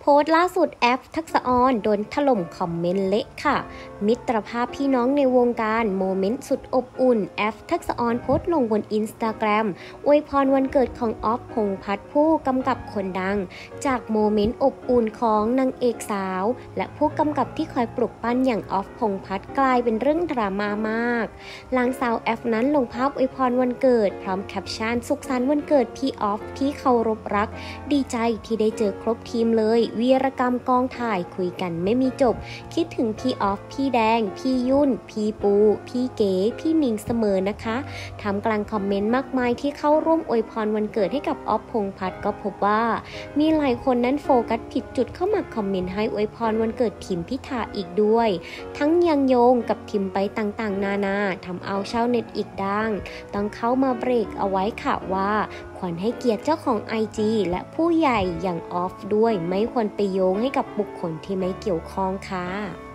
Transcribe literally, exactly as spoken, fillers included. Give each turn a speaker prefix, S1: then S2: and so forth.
S1: สต์ล่าสุดแอฟทักษะออนโดนถล่มคอมเมนต์เละค่ะมิตรภาพพี่น้องในวงการโมเมนต์สุดอบอุ่นแอฟทักษะออนโพสต์ลงบนอินสตาแกรมอวยพรวันเกิดของออฟพงษ์พัฒน์ผู้กำกับคนดังจากโมเมนต์อบอุ่นของนางเอกสาวและผู้กำกับที่คอยปลุกปั้นอย่างออฟพงษ์พัฒน์กลายเป็นเรื่องดราม่ามากหลังสาวแอฟนั้นลงภาพอวยพรวันเกิดพร้อมแคปชั่นสุขสันต์วันเกิดพี่ออฟที่เคารพรักดีใจที่ได้เจอครบทีมเลยวีรกรรมกองถ่ายคุยกันไม่มีจบคิดถึงพี่ออฟพี่แดงพี่ยุ่นพี่ปูพี่เก๋พี่นิงเสมอนะคะทำกลางคอมเมนต์มากมายที่เข้าร่วมอวยพรวันเกิดให้กับออฟพงษ์พัฒน์ก็พบว่ามีหลายคนนั้นโฟกัสผิดจุดเข้ามาคอมเมนต์ให้อวยพรวันเกิดทีมพิธาอีกด้วยทั้งยังโยงกับทีมไปต่างๆนานาทำเอาชาวเน็ตอีกดังต้องเข้ามาเบรกเอาไว้ค่ะว่าควรให้เกียรติเจ้าของ ไอ จี และผู้ใหญ่อย่างออฟด้วยไม่ควรไปโยงให้กับบุคคลที่ไม่เกี่ยวข้องค่ะ